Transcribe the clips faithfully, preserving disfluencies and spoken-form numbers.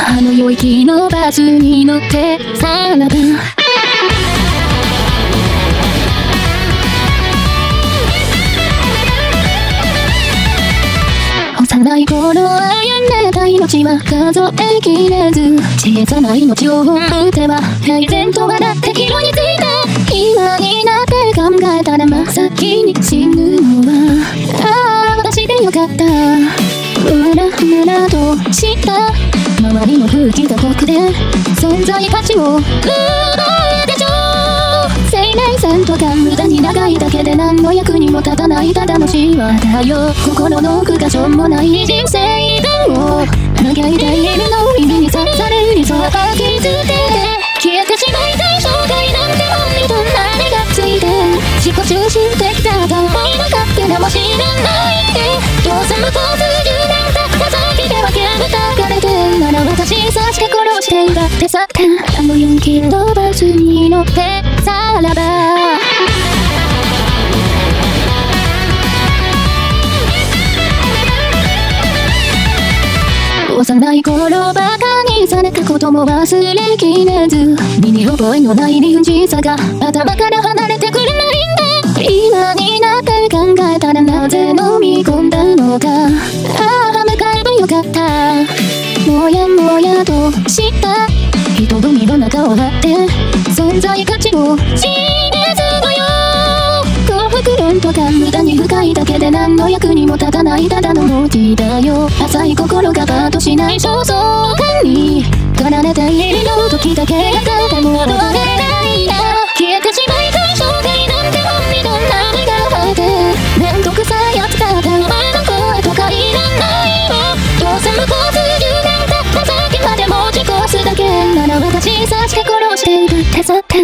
あの良い気のバスに乗ってさらば幼い頃あやめた命は数えきれず、小さな命を打てば平然と笑って色についた。今になって考えたら真っ先に死ぬのはああ私でよかった。ふらふらとした周りの空気が僕で存在価値を奪うでしょう。生命線とか無駄に長いだけで何の役にも立たないただのシワだよ。心の奥がしょうもない人生観を嘆いているの耳に刺される理想が傷つけて消えてしまいたい生涯なんて本にどんなにがついて自己中心的だと思いなかったかもしれないでどうせ向こう数十年経った先では煙たがれてなら私さして殺していたってさあのよんキロバスに乗ってさらば幼い頃バカにされたことも忘れきれず身に覚えのない理不尽さが頭から離れてくれないんで今になって考えたらなぜ飲み込んだのかああ向かえばよかったもやもやとした人混みの中を張って存在価値を示すのよ。幸福論とか無駄に深いだけで何の役にも立たないただの文字だよ。浅い心がパッとしない焦燥感に駆られているの時だけがただも戻れないな消えてしまいたい生涯なんて本にどんな目が生えてめんどくさいやつだってお前の声とかいらないわどうせ向こう数十年経った先まで持ち越すだけなら私さして殺しているってさって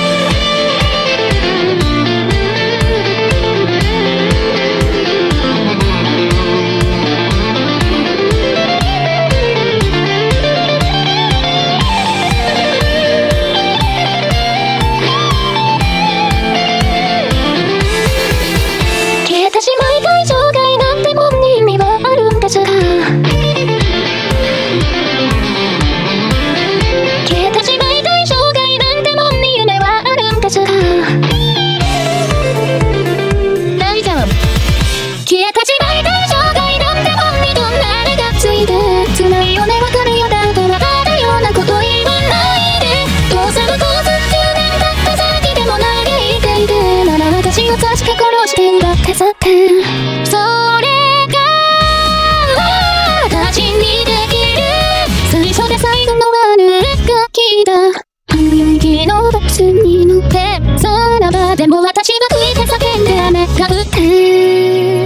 確か殺しているってさってそれが私にできる最初で最後の悪ガキだあの良い気のバスに乗ってさらばでも私は吹いて叫んで雨が降って